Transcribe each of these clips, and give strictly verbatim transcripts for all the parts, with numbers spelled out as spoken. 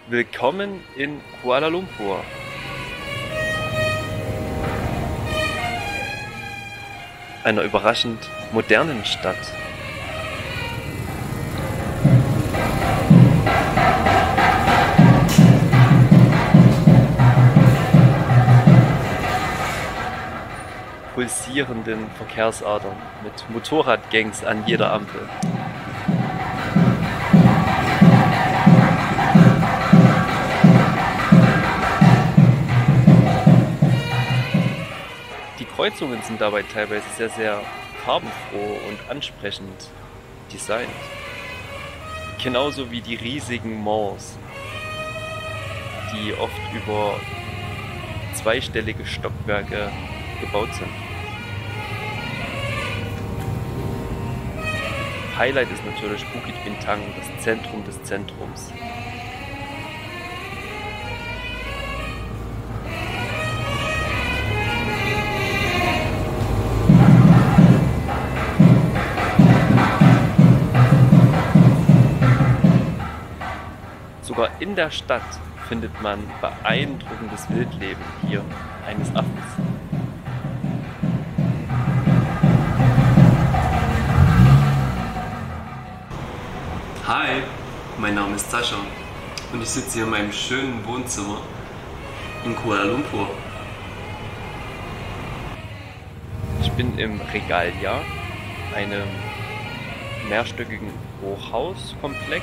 Willkommen in Kuala Lumpur. Einer überraschend modernen Stadt. Pulsierenden Verkehrsadern mit Motorradgangs an jeder Ampel. Die Kreuzungen sind dabei teilweise sehr, sehr farbenfroh und ansprechend designt. Genauso wie die riesigen Malls, die oft über zweistellige Stockwerke gebaut sind. Highlight ist natürlich Bukit Bintang, das Zentrum des Zentrums. Sogar in der Stadt findet man beeindruckendes Wildleben hier eines Affens. Hi, mein Name ist Sascha und ich sitze hier in meinem schönen Wohnzimmer in Kuala Lumpur. Ich bin im Regalia, einem mehrstöckigen Hochhauskomplex,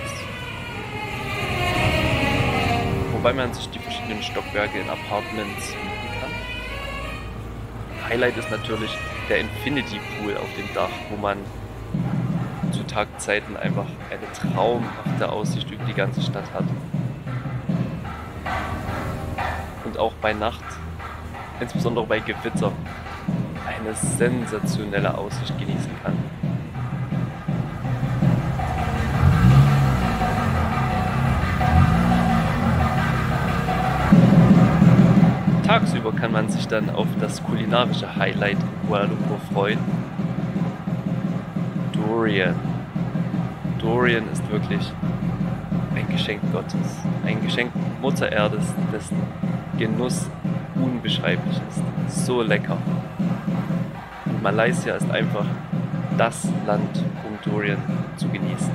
wobei man sich die verschiedenen Stockwerke in Apartments mieten kann. Highlight ist natürlich der Infinity Pool auf dem Dach, wo man zu Tagzeiten einfach eine traumhafte Aussicht über die ganze Stadt hat. Und auch bei Nacht, insbesondere bei Gewitter, eine sensationelle Aussicht genießen kann. Tagsüber kann man sich dann auf das kulinarische Highlight in Kuala Lumpur freuen. Durian. Durian ist wirklich ein Geschenk Gottes, ein Geschenk Mutter Erde, dessen Genuss unbeschreiblich ist. So lecker. Und Malaysia ist einfach das Land, um Durian zu genießen.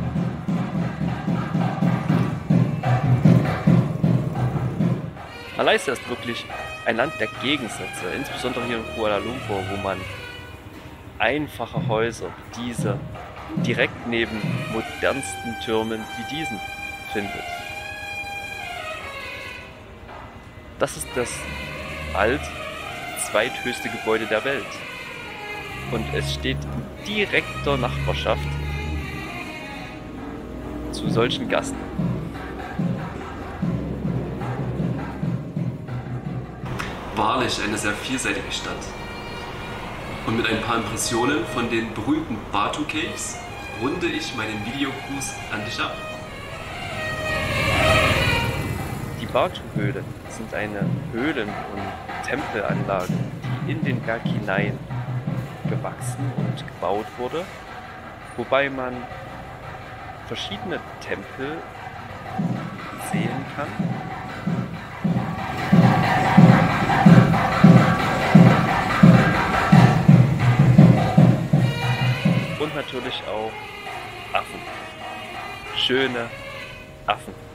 Malaysia ist wirklich ein Land der Gegensätze, insbesondere hier in Kuala Lumpur, wo man einfache Häuser, diese direkt neben modernsten Türmen wie diesen findet. Das ist das alt zweithöchste Gebäude der Welt und es steht in direkter Nachbarschaft zu solchen Gasten. Wahrlich eine sehr vielseitige Stadt. Und mit ein paar Impressionen von den berühmten Batu Caves runde ich meinen Videogruß an dich ab. Die Batu-Höhlen sind eine Höhlen- und Tempelanlage, die in den Berg hinein gewachsen und gebaut wurde, wobei man verschiedene Tempel sehen kann. Und natürlich auch Affen. Schöne Affen.